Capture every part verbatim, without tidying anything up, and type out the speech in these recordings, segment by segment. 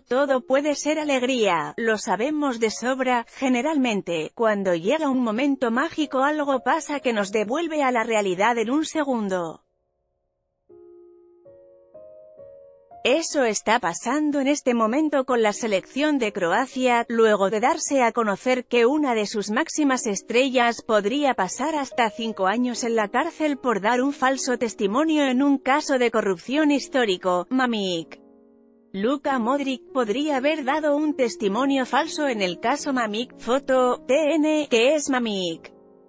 todo puede ser alegría, lo sabemos de sobra. Generalmente, cuando llega un momento mágico algo pasa que nos devuelve a la realidad en un segundo. Eso está pasando en este momento con la selección de Croacia, luego de darse a conocer que una de sus máximas estrellas podría pasar hasta cinco años en la cárcel por dar un falso testimonio en un caso de corrupción histórico. Mamić. Luka Modrić podría haber dado un testimonio falso en el caso Mamić. Foto, T N, ¿qué es Mamić?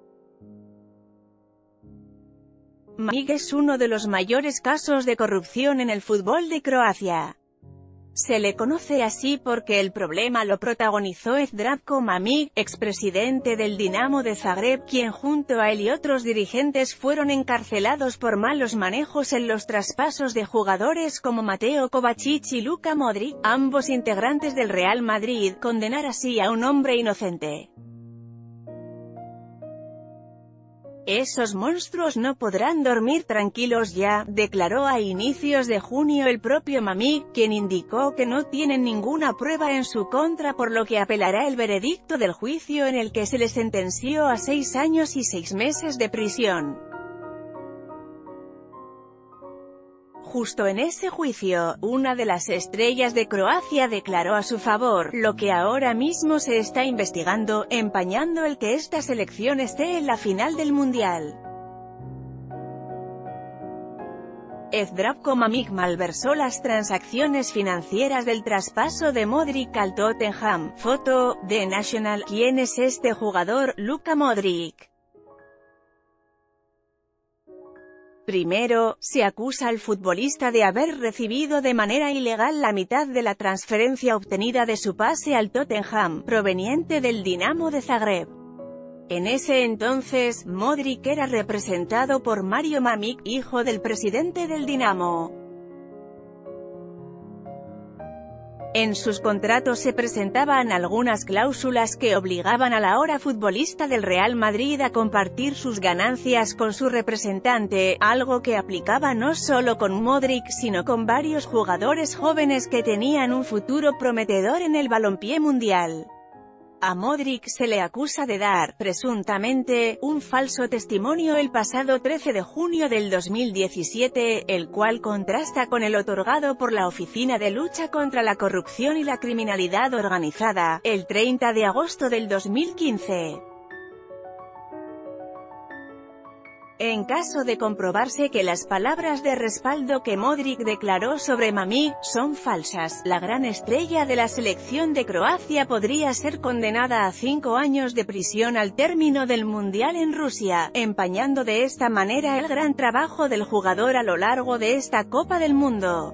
Mamić es uno de los mayores casos de corrupción en el fútbol de Croacia. Se le conoce así porque el problema lo protagonizó Zdravko Mamić, expresidente del Dinamo de Zagreb, quien junto a él y otros dirigentes fueron encarcelados por malos manejos en los traspasos de jugadores como Mateo Kovačić y Luka Modrić, ambos integrantes del Real Madrid, condenar así a un hombre inocente. Esos monstruos no podrán dormir tranquilos ya, declaró a inicios de junio el propio Mamić, quien indicó que no tienen ninguna prueba en su contra por lo que apelará el veredicto del juicio en el que se le sentenció a seis años y seis meses de prisión. Justo en ese juicio, una de las estrellas de Croacia declaró a su favor, lo que ahora mismo se está investigando, empañando el que esta selección esté en la final del Mundial. Zdravko Mamić malversó las transacciones financieras del traspaso de Modrić al Tottenham. Foto, The National. ¿Quién es este jugador? Luka Modrić. Primero, se acusa al futbolista de haber recibido de manera ilegal la mitad de la transferencia obtenida de su pase al Tottenham, proveniente del Dinamo de Zagreb. En ese entonces, Modrić era representado por Mario Mamić, hijo del presidente del Dinamo. En sus contratos se presentaban algunas cláusulas que obligaban al ahora futbolista del Real Madrid a compartir sus ganancias con su representante, algo que aplicaba no solo con Modrić sino con varios jugadores jóvenes que tenían un futuro prometedor en el balompié mundial. A Modrić se le acusa de dar, presuntamente, un falso testimonio el pasado trece de junio del dos mil diecisiete, el cual contrasta con el otorgado por la Oficina de Lucha contra la Corrupción y la Criminalidad Organizada, el treinta de agosto del dos mil quince. En caso de comprobarse que las palabras de respaldo que Modrić declaró sobre Mamić son falsas, la gran estrella de la selección de Croacia podría ser condenada a cinco años de prisión al término del Mundial en Rusia, empañando de esta manera el gran trabajo del jugador a lo largo de esta Copa del Mundo.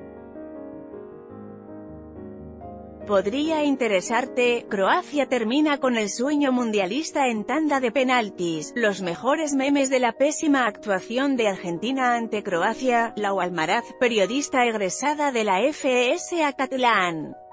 Podría interesarte, Croacia termina con el sueño mundialista en tanda de penaltis, los mejores memes de la pésima actuación de Argentina ante Croacia. Lau Almaraz, periodista egresada de la F E S A Catalán.